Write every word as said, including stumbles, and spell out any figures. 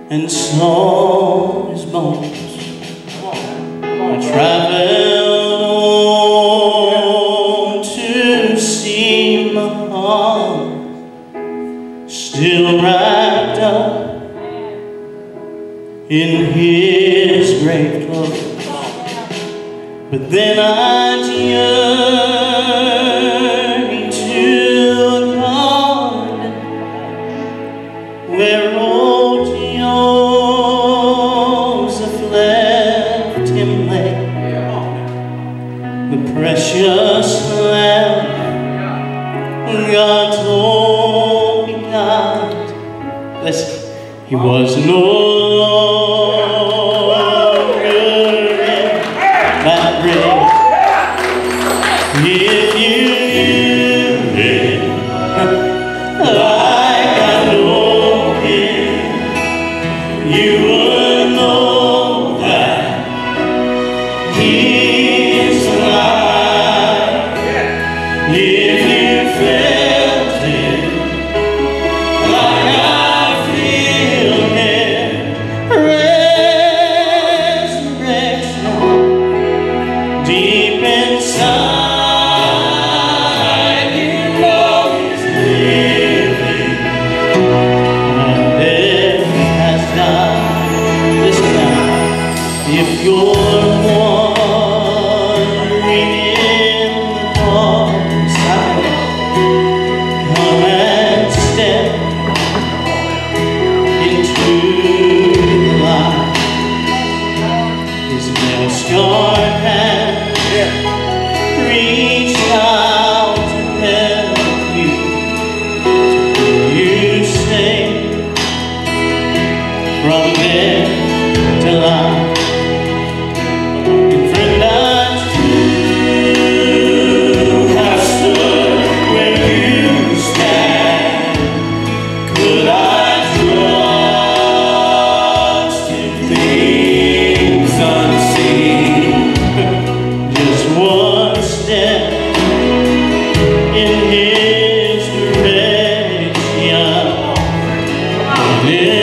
and saw his bones. I traveled on to see my heart still wrapped up in his grave clothes. But then I journeyed to a garden where old Joseph left him lay, the precious lamb God told me died. Listen, he was no longer in that grave. If you knew him like I know him, you would know that he is alive. If you felt him like I feel him, resurrection deep inside, you know he's living, and death has died. Listen now, if you're wandering in the dark side, come and step into the light. His nail-scarred hand reach out to help you, to keep you safe from death to life. And friend, I too have stood where you stand. Could I trust in things unseen? Just one step in his direction, and